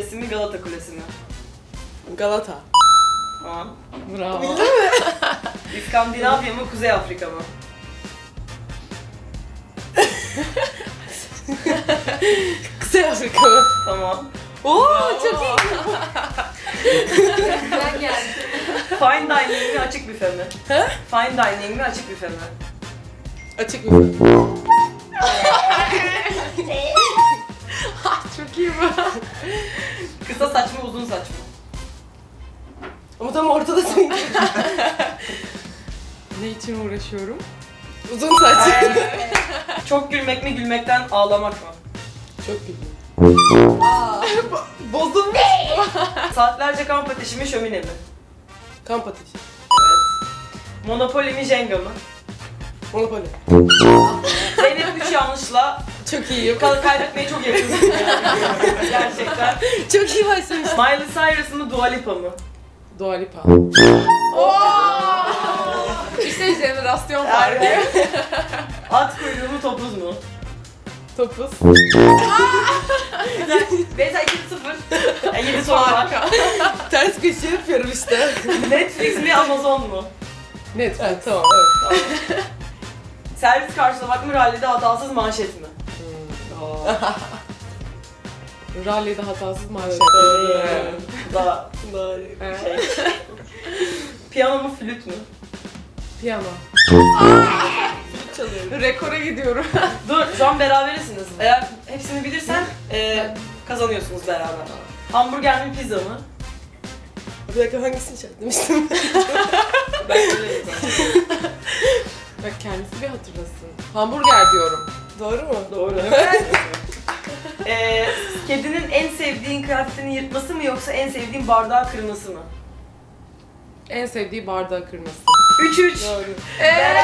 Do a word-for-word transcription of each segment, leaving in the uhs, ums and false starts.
Kulesi mi, Galata Kulesi mi? Galata. Aa. Bravo. Bildin mi? İskandinavya mı, Kuzey Afrika mı? Kuzey Afrika mı? Tamam. Oo çok iyi. Ben geldim. Fine dining mi, açık büfe mi? He? Fine dining mi, açık büfe mi? Açık mı? Çok iyi bu. Kısa saç mı, uzun saç mı? Ama tam ortada senin. Ne için uğraşıyorum? Uzun saç. Çok gülmek mi, gülmekten ağlamak mı? Çok güldüm. Bozulmuş. Saatlerce kamp ateşi mi, şömine mi? Kamp ateşi. Evet. Monopoly mi, Jenga mı? Monopoly. Zeynep üç yanlışla Çok iyiyim. kal- kaybetmeye çok yakınsın yani. Gerçekten. Çok iyi başlamışsın. Miley Cyrus mı, Dua Lipa mı? Dua Lipa. İşte jenerasyon farkı. At kuyruğu mu, topuz mu? Topuz. Beyza iki sıfır. Yani yedi soru var. Ters köşe yapıyorum işte. Netflix mi, Amazon mu? Net. Evet, tamam. Evet. Tamam. Servis karşılamak mı, rallide hatasız manşet mi? Rally'de hatasız manşet. Evet. Daha Doğru. şey. Piyano mu, flüt mü? Piyano. Çalıyorum. Rekora gidiyorum. Dur, şu an berabersiniz. Eğer hepsini bilirsen e, kazanıyorsunuz beraber. Hamburger mi, pizza mı? Bir dakika hangisini çekmiştim? Ben öyleyim zaten. Bak kendisi bir hatırlasın. Hamburger diyorum. Doğru mu? Doğru. e, kedinin en sevdiğin kıyafetini yırtması mı, yoksa en sevdiğin bardağı kırması mı? En sevdiği bardağı kırması. üç üç. Doğru. Eee!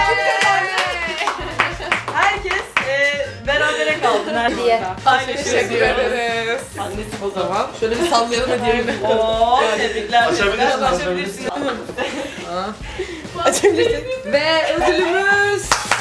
Herkes e, berabere kaldı. Nerede? Teşekkür ederiz. Annesi O zaman şöyle bir sallayalım hediyeyi. Ooo, tebrikler. Açabilirsin, Açabilirsin. Açabilirsin. Ve ödülümüz